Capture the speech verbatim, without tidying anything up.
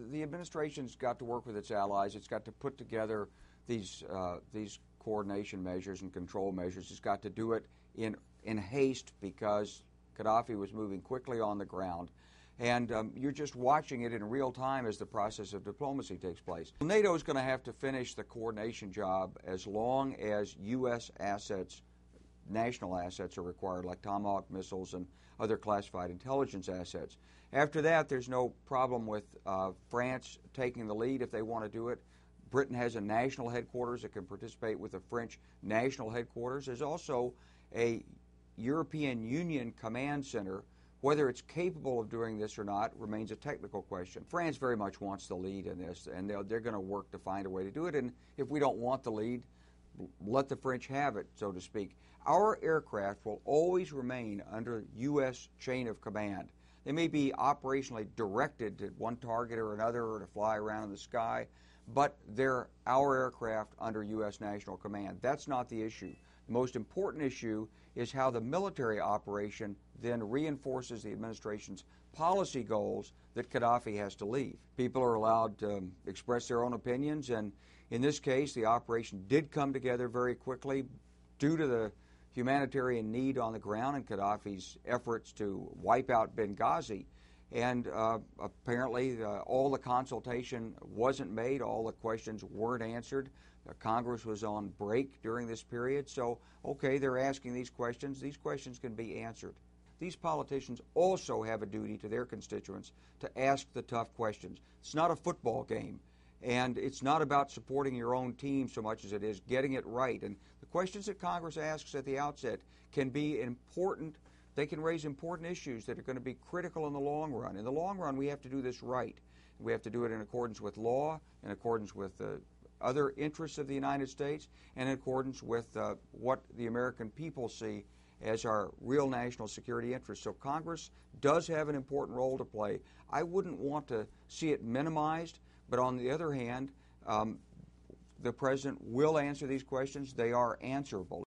the administration's got to work with its allies. It's got to put together these uh, these coordination measures and control measures. It's got to do it in in haste because Gadhafi was moving quickly on the ground. And um, you're just watching it in real time as the process of diplomacy takes place. NATO is going to have to finish the coordination job as long as U S assets, national assets, are required, like Tomahawk missiles and other classified intelligence assets. After that, there's no problem with uh, France taking the lead if they want to do it. Britain has a national headquarters that can participate with the French national headquarters. There's also a European Union command center. Whether it's capable of doing this or not remains a technical question. France very much wants the lead in this, and they're, they're going to work to find a way to do it. And if we don't want the lead, let the French have it, so to speak. Our aircraft will always remain under U S chain of command. They may be operationally directed to one target or another or to fly around in the sky, but they're our aircraft under U S national command. That's not the issue. The most important issue is how the military operation then reinforces the administration's policy goals that Gadhafi has to leave. People are allowed to um, express their own opinions, and in this case, the operation did come together very quickly due to the humanitarian need on the ground and Gadhafi's efforts to wipe out Benghazi. And uh, apparently uh, all the consultation wasn't made, all the questions weren't answered. Uh, Congress was on break during this period, so okay, they're asking these questions. These questions can be answered. These politicians also have a duty to their constituents to ask the tough questions. It's not a football game, and it's not about supporting your own team so much as it is getting it right. And the questions that Congress asks at the outset can be important. They can raise important issues that are going to be critical in the long run. In the long run, we have to do this right. We have to do it in accordance with law, in accordance with the uh, other interests of the United States, and in accordance with uh, what the American people see as our real national security interests. So Congress does have an important role to play. I wouldn't want to see it minimized, but on the other hand, um, the President will answer these questions. They are answerable.